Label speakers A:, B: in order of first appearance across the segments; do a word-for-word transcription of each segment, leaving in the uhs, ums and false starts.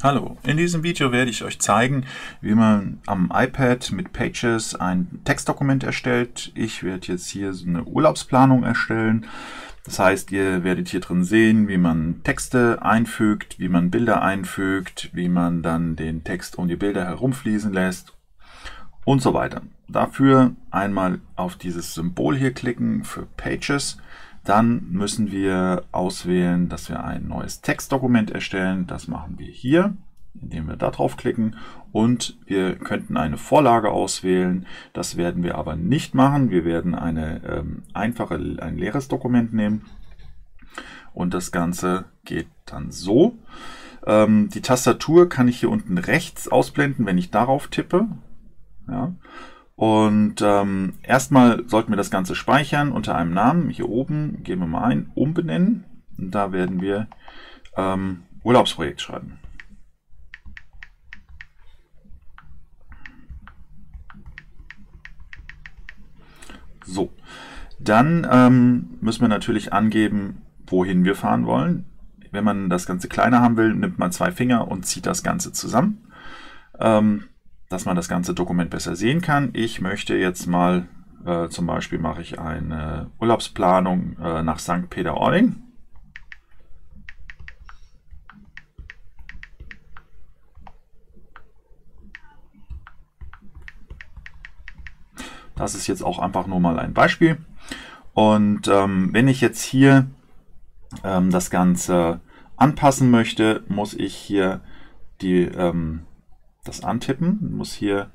A: Hallo, in diesem Video werde ich euch zeigen, wie man am iPad mit Pages ein Textdokument erstellt. Ich werde jetzt hier so eine Urlaubsplanung erstellen. Das heißt, ihr werdet hier drin sehen, wie man Texte einfügt, wie man Bilder einfügt, wie man dann den Text um die Bilder herumfließen lässt und so weiter. Dafür einmal auf dieses Symbol hier klicken für Pages. Dann müssen wir auswählen, dass wir ein neues Textdokument erstellen. Das machen wir hier, indem wir da drauf klicken. Und wir könnten eine Vorlage auswählen. Das werden wir aber nicht machen. Wir werden eine ähm, einfache, ein leeres Dokument nehmen. Und das Ganze geht dann so. Ähm, die Tastatur kann ich hier unten rechts ausblenden, wenn ich darauf tippe. Ja. Und ähm, erstmal sollten wir das Ganze speichern unter einem Namen. Hier oben geben wir mal ein, umbenennen. Und da werden wir ähm, Urlaubsprojekt schreiben. So, dann ähm, müssen wir natürlich angeben, wohin wir fahren wollen. Wenn man das Ganze kleiner haben will, nimmt man zwei Finger und zieht das Ganze zusammen. Ähm, dass man das ganze Dokument besser sehen kann. Ich möchte jetzt mal, äh, zum Beispiel mache ich eine Urlaubsplanung äh, nach Sankt Peter-Ording. Das ist jetzt auch einfach nur mal ein Beispiel. Und ähm, wenn ich jetzt hier ähm, das Ganze anpassen möchte, muss ich hier die ähm, das antippen, muss hier,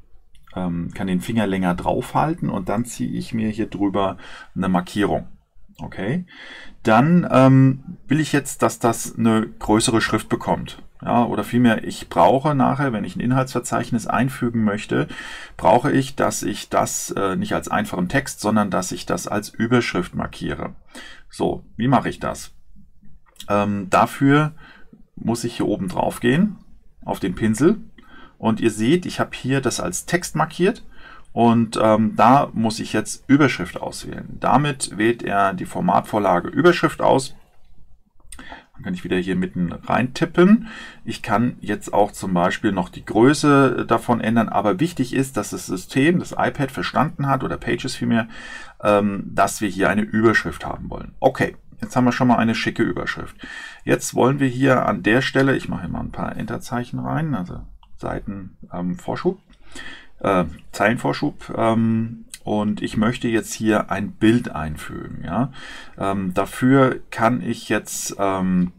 A: ähm, kann den Finger länger drauf halten und dann ziehe ich mir hier drüber eine Markierung. Okay, dann ähm, will ich jetzt, dass das eine größere Schrift bekommt. Ja, oder vielmehr, ich brauche nachher, wenn ich ein Inhaltsverzeichnis einfügen möchte, brauche ich, dass ich das äh, nicht als einfachen Text, sondern dass ich das als Überschrift markiere. So, wie mache ich das? Ähm, dafür muss ich hier oben drauf gehen, auf den Pinsel. Und ihr seht, ich habe hier das als Text markiert und ähm, da muss ich jetzt Überschrift auswählen. Damit wählt er die Formatvorlage Überschrift aus. Dann kann ich wieder hier mitten rein tippen. Ich kann jetzt auch zum Beispiel noch die Größe davon ändern, aber wichtig ist, dass das System, das iPad verstanden hat, oder Pages vielmehr, ähm, dass wir hier eine Überschrift haben wollen. Okay, jetzt haben wir schon mal eine schicke Überschrift. Jetzt wollen wir hier an der Stelle, ich mache hier mal ein paar Enterzeichen rein, also Seitenvorschub, ähm, äh, Zeilenvorschub, ähm, und ich möchte jetzt hier ein Bild einfügen. Ja? Ähm, dafür kann ich jetzt ähm,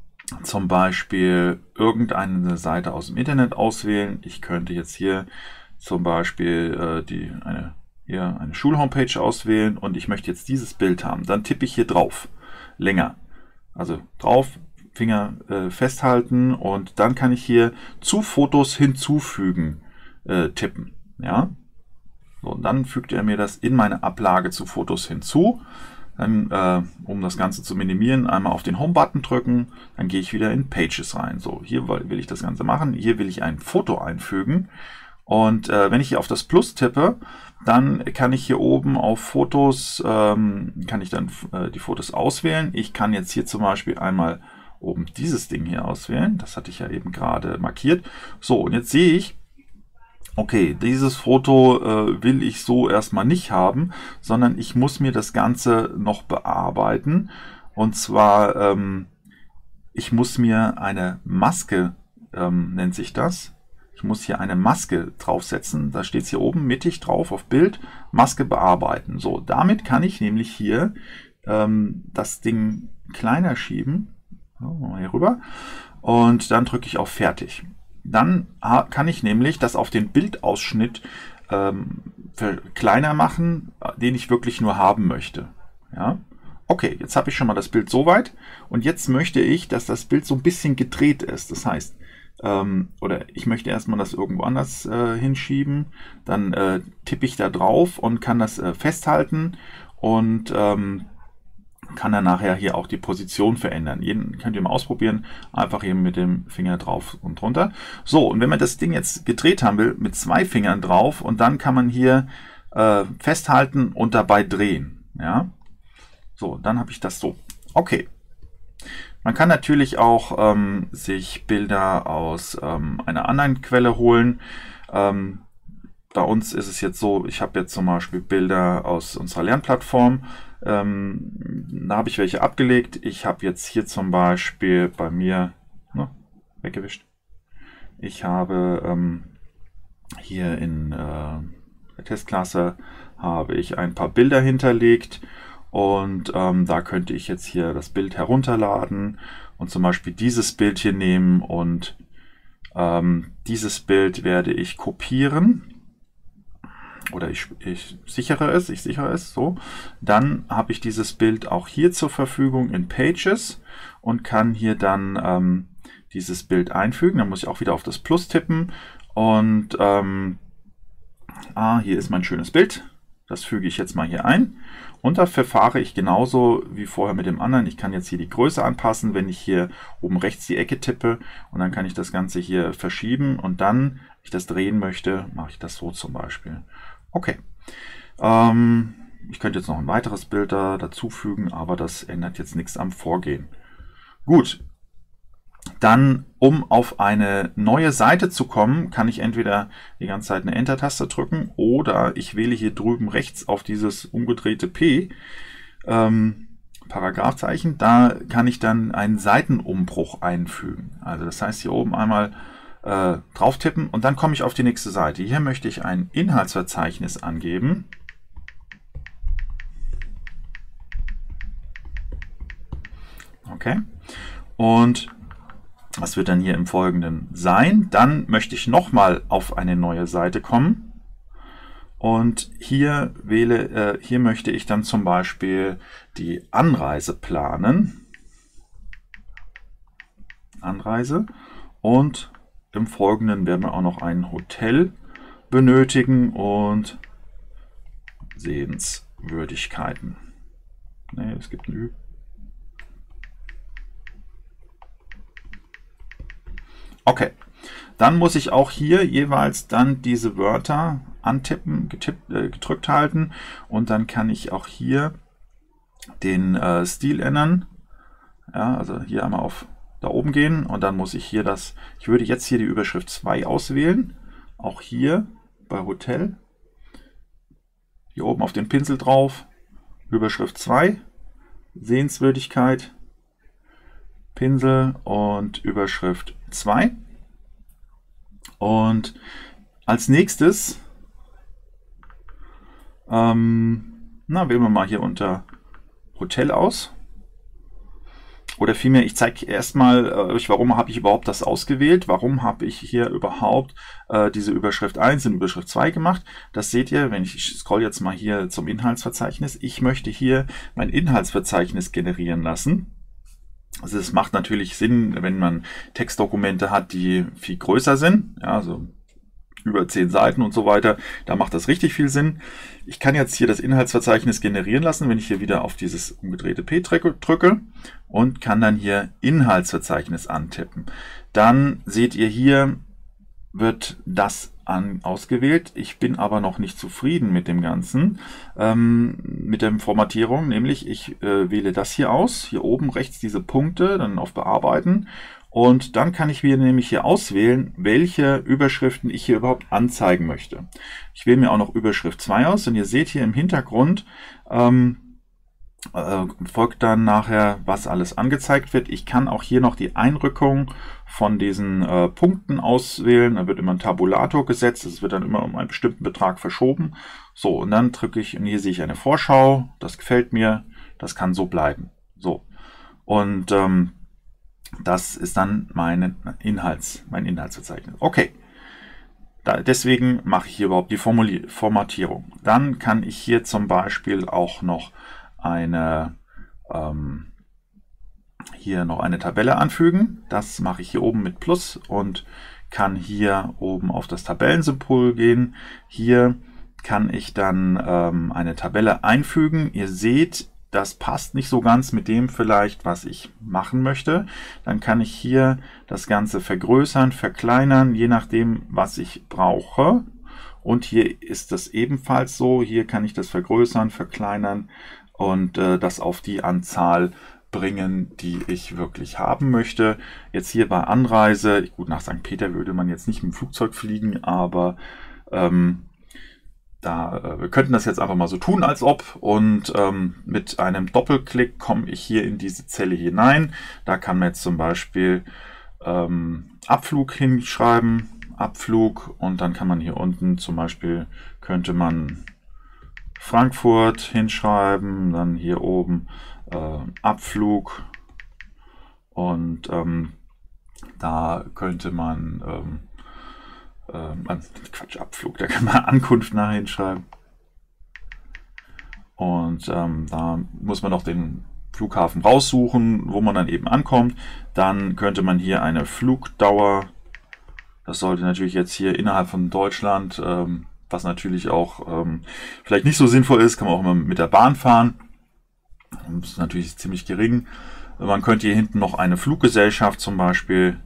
A: zum Beispiel irgendeine Seite aus dem Internet auswählen. Ich könnte jetzt hier zum Beispiel äh, die, eine, hier eine Schulhomepage auswählen und ich möchte jetzt dieses Bild haben. Dann tippe ich hier drauf, länger, also drauf, Finger äh, festhalten und dann kann ich hier zu Fotos hinzufügen äh, tippen. Ja? So, und dann fügt er mir das in meine Ablage zu Fotos hinzu. Dann, äh, um das Ganze zu minimieren, einmal auf den Home-Button drücken, dann gehe ich wieder in Pages rein. So, hier will ich das Ganze machen. Hier will ich ein Foto einfügen. Und äh, wenn ich hier auf das Plus tippe, dann kann ich hier oben auf Fotos, ähm, kann ich dann äh, die Fotos auswählen. Ich kann jetzt hier zum Beispiel einmal oben dieses Ding hier auswählen. Das hatte ich ja eben gerade markiert. So, und jetzt sehe ich, okay, dieses Foto äh, will ich so erstmal nicht haben, sondern ich muss mir das Ganze noch bearbeiten. Und zwar, ähm, ich muss mir eine Maske, ähm, nennt sich das. Ich muss hier eine Maske draufsetzen. Da steht es hier oben mittig drauf auf Bild, Maske bearbeiten. So, damit kann ich nämlich hier ähm, das Ding kleiner schieben. So, mal hier rüber. Und dann drücke ich auf Fertig. Dann kann ich nämlich das auf den Bildausschnitt ähm, kleiner machen, den ich wirklich nur haben möchte. Ja? Okay, jetzt habe ich schon mal das Bild soweit. Und jetzt möchte ich, dass das Bild so ein bisschen gedreht ist. Das heißt, ähm, oder ich möchte erstmal das irgendwo anders äh, hinschieben. Dann äh, tippe ich da drauf und kann das äh, festhalten und ähm, kann dann nachher hier auch die Position verändern. Jeden könnt ihr mal ausprobieren. Einfach hier mit dem Finger drauf und drunter. So, und wenn man das Ding jetzt gedreht haben will, mit zwei Fingern drauf und dann kann man hier äh, festhalten und dabei drehen. Ja, so, dann habe ich das so. Okay. Man kann natürlich auch ähm, sich Bilder aus ähm, einer anderen Quelle holen. Ähm, bei uns ist es jetzt so, ich habe jetzt zum Beispiel Bilder aus unserer Lernplattform. Ähm, da habe ich welche abgelegt. Ich habe jetzt hier zum Beispiel bei mir, ne, weggewischt. Ich habe ähm, hier in äh, der Testklasse habe ich ein paar Bilder hinterlegt. Und ähm, da könnte ich jetzt hier das Bild herunterladen und zum Beispiel dieses Bild hier nehmen und ähm, dieses Bild werde ich kopieren oder ich, ich sichere es, ich sichere es so. Dann habe ich dieses Bild auch hier zur Verfügung in Pages und kann hier dann ähm, dieses Bild einfügen. Dann muss ich auch wieder auf das Plus tippen und ähm, ah, hier ist mein schönes Bild. Das füge ich jetzt mal hier ein. Und da verfahre ich genauso wie vorher mit dem anderen. Ich kann jetzt hier die Größe anpassen, wenn ich hier oben rechts die Ecke tippe. Und dann kann ich das Ganze hier verschieben. Und dann, wenn ich das drehen möchte, mache ich das so zum Beispiel. Okay. Ähm, ich könnte jetzt noch ein weiteres Bild da dazufügen, aber das ändert jetzt nichts am Vorgehen. Gut. Dann, um auf eine neue Seite zu kommen, kann ich entweder die ganze Zeit eine Enter-Taste drücken oder ich wähle hier drüben rechts auf dieses umgedrehte P, ähm, Paragraphzeichen. Da kann ich dann einen Seitenumbruch einfügen. Also das heißt, hier oben einmal äh, drauf tippen und dann komme ich auf die nächste Seite. Hier möchte ich ein Inhaltsverzeichnis angeben. Okay. Und was wird dann hier im Folgenden sein? Dann möchte ich nochmal auf eine neue Seite kommen und hier wähle, äh, hier möchte ich dann zum Beispiel die Anreise planen. Anreise und im Folgenden werden wir auch noch ein Hotel benötigen und Sehenswürdigkeiten. Ne, es gibt ein Ü. Okay, dann muss ich auch hier jeweils dann diese Wörter antippen, getippt, äh, gedrückt halten und dann kann ich auch hier den äh, Stil ändern. Ja, also hier einmal auf da oben gehen und dann muss ich hier das, ich würde jetzt hier die Überschrift zwei auswählen, auch hier bei Hotel, hier oben auf den Pinsel drauf, Überschrift zwei, Sehenswürdigkeit, Pinsel und Überschrift zwei. Und als nächstes, ähm, na, wählen wir mal hier unter Hotel aus. Oder vielmehr, ich zeige erstmal, äh, warum habe ich überhaupt das ausgewählt, warum habe ich hier überhaupt äh, diese Überschrift eins in Überschrift zwei gemacht. Das seht ihr, wenn ich, ich scroll jetzt mal hier zum Inhaltsverzeichnis. Ich möchte hier mein Inhaltsverzeichnis generieren lassen. Also es macht natürlich Sinn, wenn man Textdokumente hat, die viel größer sind, ja, also über zehn Seiten und so weiter, da macht das richtig viel Sinn. Ich kann jetzt hier das Inhaltsverzeichnis generieren lassen, wenn ich hier wieder auf dieses umgedrehte P drücke und kann dann hier Inhaltsverzeichnis antippen. Dann seht ihr hier, wird das an, ausgewählt. Ich bin aber noch nicht zufrieden mit dem Ganzen, ähm, mit der Formatierung, nämlich ich äh, wähle das hier aus, hier oben rechts diese Punkte, dann auf Bearbeiten und dann kann ich mir nämlich hier auswählen, welche Überschriften ich hier überhaupt anzeigen möchte. Ich wähle mir auch noch Überschrift zwei aus und ihr seht hier im Hintergrund, ähm, Äh, folgt dann nachher, was alles angezeigt wird. Ich kann auch hier noch die Einrückung von diesen äh, Punkten auswählen. Da wird immer ein Tabulator gesetzt. Es wird dann immer um einen bestimmten Betrag verschoben. So, und dann drücke ich, und hier sehe ich eine Vorschau. Das gefällt mir. Das kann so bleiben. So. Und ähm, das ist dann meine Inhalts, mein Inhaltsverzeichnis. Okay. Da, deswegen mache ich hier überhaupt die Formulier Formatierung. Dann kann ich hier zum Beispiel auch noch eine ähm, hier noch eine Tabelle anfügen. Das mache ich hier oben mit Plus und kann hier oben auf das Tabellensymbol gehen. Hier kann ich dann ähm, eine Tabelle einfügen. Ihr seht, das passt nicht so ganz mit dem vielleicht, was ich machen möchte. Dann kann ich hier das Ganze vergrößern, verkleinern, je nachdem, was ich brauche. Und hier ist das ebenfalls so. Hier kann ich das vergrößern, verkleinern und äh, das auf die Anzahl bringen, die ich wirklich haben möchte. Jetzt hier bei Anreise, gut, nach Sankt Peter würde man jetzt nicht mit dem Flugzeug fliegen, aber ähm, da, äh, wir könnten das jetzt einfach mal so tun, als ob. Und ähm, mit einem Doppelklick komme ich hier in diese Zelle hinein. Da kann man jetzt zum Beispiel ähm, Abflug hinschreiben, Abflug, und dann kann man hier unten zum Beispiel, könnte man Frankfurt hinschreiben, dann hier oben äh, Abflug, und ähm, da könnte man ähm, ähm, Quatsch, Abflug, da kann man Ankunft nachher hinschreiben, und ähm, da muss man noch den Flughafen raussuchen, wo man dann eben ankommt. Dann könnte man hier eine Flugdauer, das sollte natürlich jetzt hier innerhalb von Deutschland, ähm, was natürlich auch ähm, vielleicht nicht so sinnvoll ist, kann man auch immer mit der Bahn fahren. Das ist natürlich ziemlich gering. Man könnte hier hinten noch eine Fluggesellschaft zum Beispiel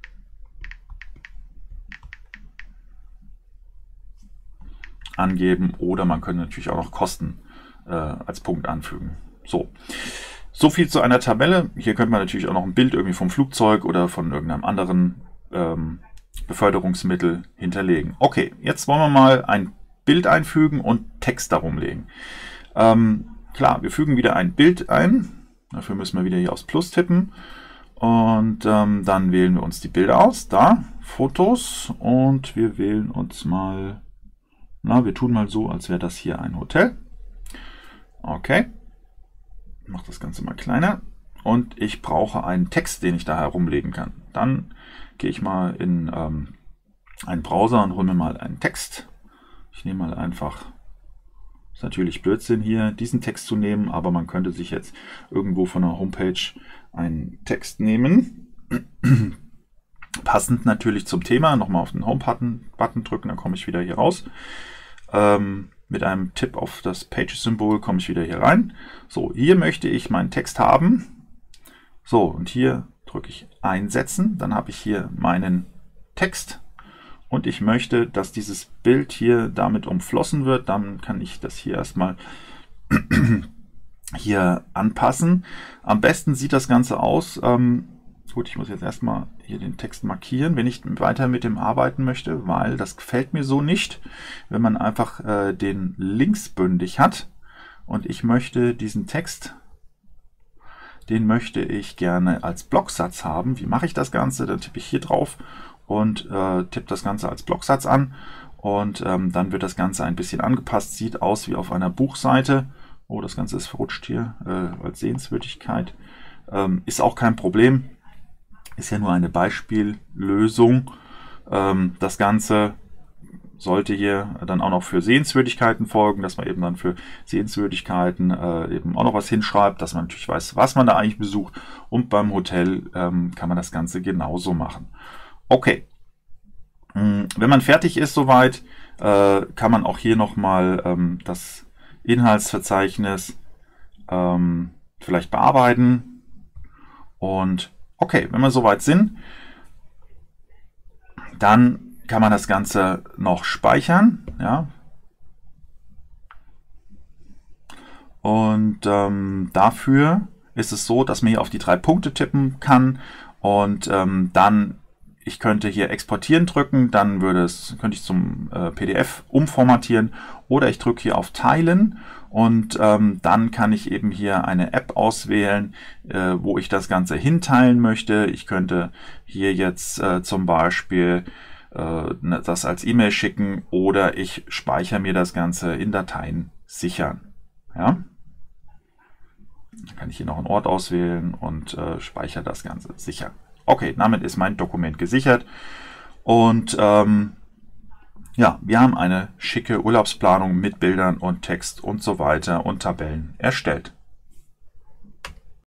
A: angeben, oder man könnte natürlich auch noch Kosten äh, als Punkt anfügen. So. So viel zu einer Tabelle. Hier könnte man natürlich auch noch ein Bild irgendwie vom Flugzeug oder von irgendeinem anderen ähm, Beförderungsmittel hinterlegen. Okay, jetzt wollen wir mal ein Bild einfügen und Text darum legen. Ähm, klar, wir fügen wieder ein Bild ein. Dafür müssen wir wieder hier aufs Plus tippen. Und ähm, dann wählen wir uns die Bilder aus. Da, Fotos. Und wir wählen uns mal, na, wir tun mal so, als wäre das hier ein Hotel. Okay. Ich mache das Ganze mal kleiner. Und ich brauche einen Text, den ich da herumlegen kann. Dann gehe ich mal in ähm, einen Browser und hole mir mal einen Text. Ich nehme mal einfach, ist natürlich Blödsinn hier, diesen Text zu nehmen, aber man könnte sich jetzt irgendwo von der Homepage einen Text nehmen. Passend natürlich zum Thema. Nochmal auf den Home-Button Button drücken, dann komme ich wieder hier raus. Ähm, mit einem Tipp auf das Pages-Symbol komme ich wieder hier rein. So, hier möchte ich meinen Text haben. So, und hier drücke ich Einsetzen, dann habe ich hier meinen Text, und ich möchte, dass dieses Bild hier damit umflossen wird. Dann kann ich das hier erstmal hier anpassen. Am besten sieht das Ganze aus, ähm, gut, ich muss jetzt erstmal hier den Text markieren, wenn ich weiter mit dem arbeiten möchte, weil das gefällt mir so nicht, wenn man einfach äh, den linksbündig hat, und ich möchte diesen Text, den möchte ich gerne als Blocksatz haben. Wie mache ich das Ganze? Dann tippe ich hier drauf und äh, tippe das Ganze als Blocksatz an, und ähm, dann wird das Ganze ein bisschen angepasst. Sieht aus wie auf einer Buchseite. Oh, das Ganze ist verrutscht hier äh, als Sehenswürdigkeit. Ähm, ist auch kein Problem. Ist ja nur eine Beispiellösung. Ähm, das Ganze sollte hier dann auch noch für Sehenswürdigkeiten folgen, dass man eben dann für Sehenswürdigkeiten äh, eben auch noch was hinschreibt, dass man natürlich weiß, was man da eigentlich besucht. Und beim Hotel ähm, kann man das Ganze genauso machen. Okay, wenn man fertig ist soweit, äh, kann man auch hier nochmal ähm, das Inhaltsverzeichnis ähm, vielleicht bearbeiten. Und okay, wenn wir soweit sind, dann kann man das Ganze noch speichern. Ja. Und ähm, dafür ist es so, dass man hier auf die drei Punkte tippen kann, und ähm, dann, ich könnte hier exportieren drücken, dann würde es, könnte ich zum äh, P D F umformatieren, oder ich drücke hier auf Teilen, und ähm, dann kann ich eben hier eine App auswählen, äh, wo ich das Ganze hinteilen möchte. Ich könnte hier jetzt äh, zum Beispiel äh, das als E-Mail schicken, oder ich speichere mir das Ganze in Dateien sichern. Ja? Dann kann ich hier noch einen Ort auswählen und äh, speichere das Ganze sichern. Okay, damit ist mein Dokument gesichert, und ähm, ja, wir haben eine schicke Urlaubsplanung mit Bildern und Text und so weiter und Tabellen erstellt.